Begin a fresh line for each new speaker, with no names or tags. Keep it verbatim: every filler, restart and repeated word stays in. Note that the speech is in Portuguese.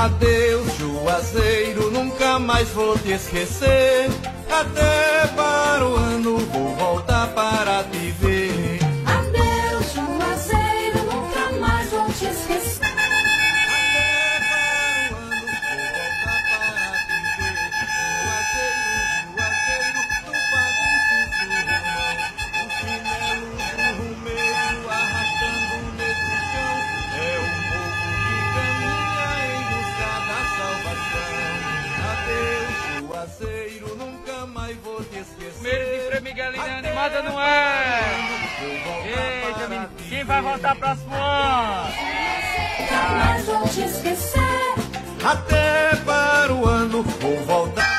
Adeus, Juazeiro, nunca mais vou te esquecer. Até para o ano vou voltar para te ver.
Adeus, Juazeiro, nunca mais vou te esquecer.
Juazeiro, nunca mais vou te esquecer.
Primeiro de Frei Miguelina animada não é? Eita, menino, quem vai voltar próximo ano?
Nunca mais vou te esquecer.
Até para o ano vou voltar.